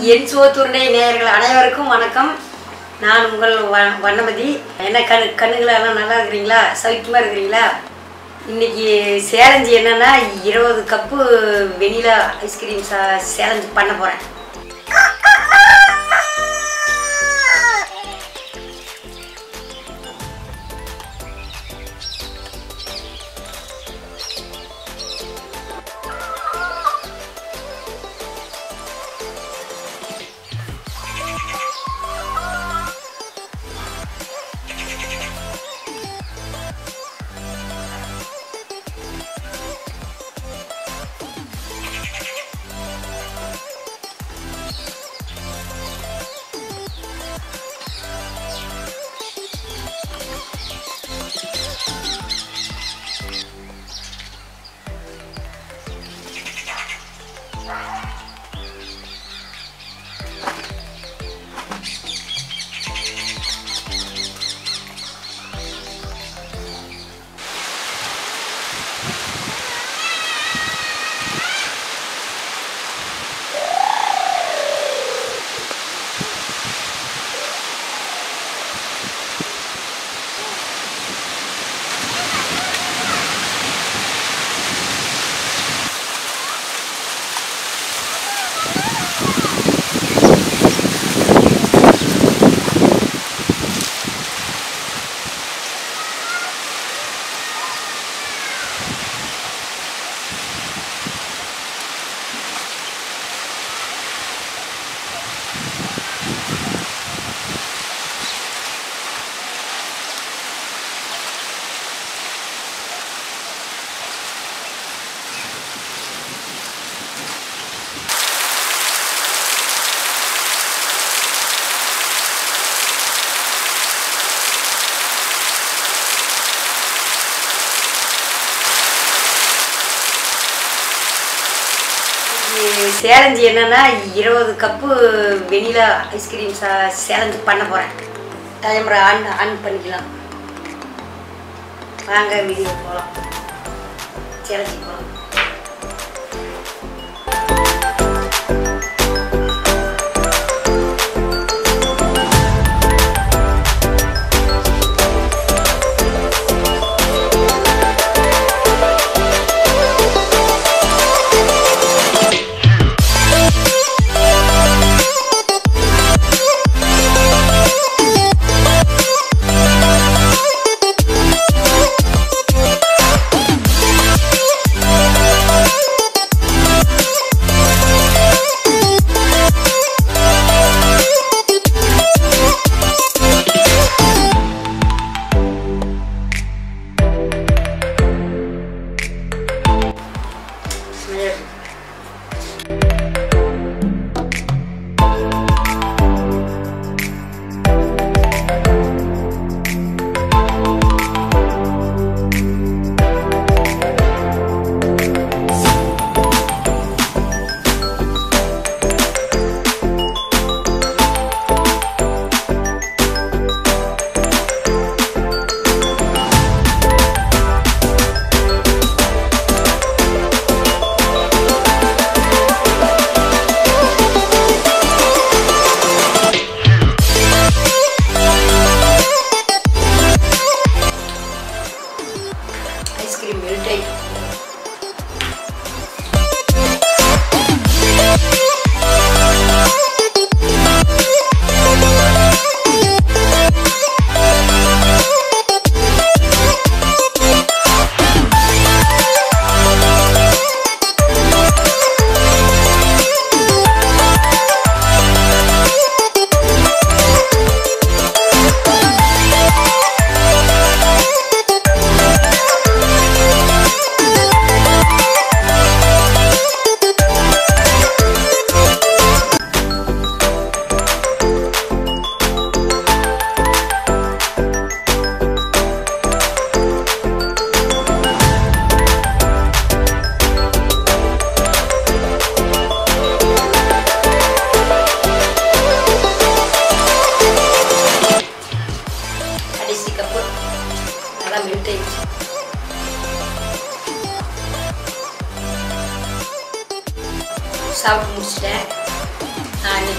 என் சுவத்துருண்டை நேயர்கள் அனைவருக்கும் வணக்கம். நான் உங்கள் வண்ணமதி. என்ன கண்ணுகளெல்லாம் நல்லா இருக்கிறீங்களா? சௌக்கியமாக இருக்கிறீங்களா? இன்றைக்கி சேலஞ்சு என்னென்னா 20 கப்பு வெனிலா ஐஸ்கிரீம் சேலஞ்சு பண்ண போகிறேன். சேலஞ்சு என்னென்னா 20 கப்பு வெனிலா ஐஸ்கிரீம் சேலஞ்சு பண்ண போகிறேன். டைமரை ஆன் பண்ணிக்கலாம். வாங்க வீடியோ போகலாம். சேலஞ்சு போகலாம்.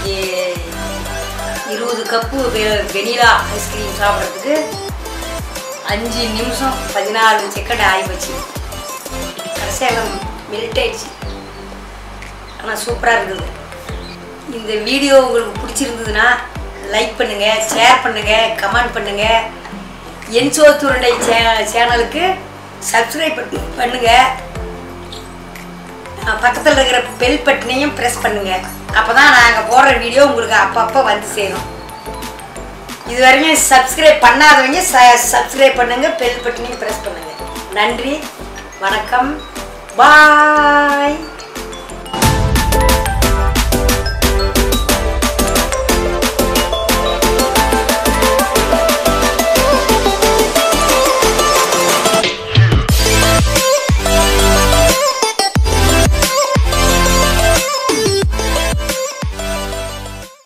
இன்றைக்கி 20 கப்பு வெனிலா ஐஸ்கிரீம் சாப்பிட்றதுக்கு 5 நிமிஷம் 14 செகண்ட் ஆகிப்போச்சு. கடைசியாக மெல்ட் ஆயிடுச்சு. ஆனால் சூப்பராக இருக்குது. இந்த வீடியோ உங்களுக்கு பிடிச்சிருந்ததுன்னா லைக் பண்ணுங்கள், ஷேர் பண்ணுங்கள், கமெண்ட் பண்ணுங்கள். என் சோத்துருண்டை சேனலுக்கு சப்ஸ்கிரைப் பண்ணுங்கள். பக்கத்தில் இருக்கிற பெல் பட்டனையும் ப்ரெஸ் பண்ணுங்கள். அப்போ தான் நாங்கள் போடுற வீடியோ உங்களுக்கு அப்பப்போ வந்து சேரும். இது வரைக்கும் சப்ஸ்கிரைப் பண்ணாதவங்க சப்ஸ்கிரைப் பண்ணுங்கள், பெல் பட்டனையும் ப்ரெஸ் பண்ணுங்கள். நன்றி, வணக்கம், பாய்.